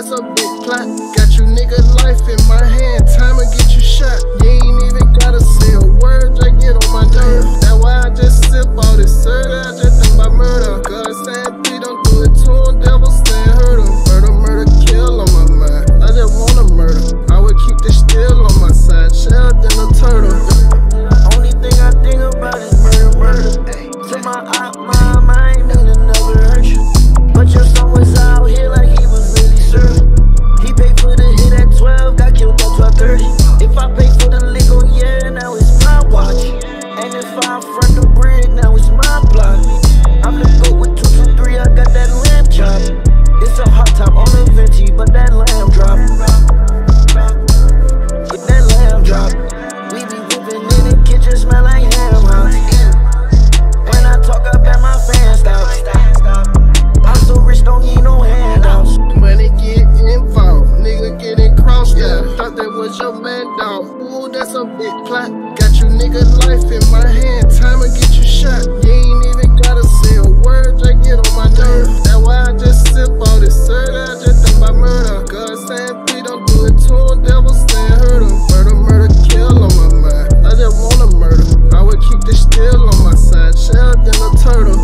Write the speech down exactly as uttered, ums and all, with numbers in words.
that's a big plot. Got you nigga life in my hand, time to get you shot. You ain't even gotta say a word, just get on my nerves. That's why I just sip all this syrup, I just think about murder. God saying three, don't do it to him, devil saying hurt him. Murder, murder, kill on my mind, I just wanna murder. I would keep this still on my side, shell than a turtle. Only thing I think about is murder, murder. To my op, mom, I ain't mean to never hurt you, but your son was out here like he was really serving. He paid for the hit at twelve, got killed at twelve thirty. If I pay for the lick on yeah, now it's my watch. And if I front the bridge, now it's my block. I'm the goat with two two three, I got that lamb chop. It's a hot top on the Venti, but that lamb drop. Get that lamb drop. We be whipping in the kitchen, smell like ham house. When I talk, I bet my fans stop. I'm so rich, don't need no handouts. Money get involved, nigga getting crossed out. Thought that was your man, dog. Ooh, that's a big plot. Got you nigga life in my hand, time to get you shot. You ain't even gotta say a word, just get on my nerves. That's why I just sip all this syrup, I just think about murder. God saying three, don't do it to him, devil saying hurt him. Murder, murder, kill on my mind, I just wanna murder. I would keep this still on my side, shell than a turtle.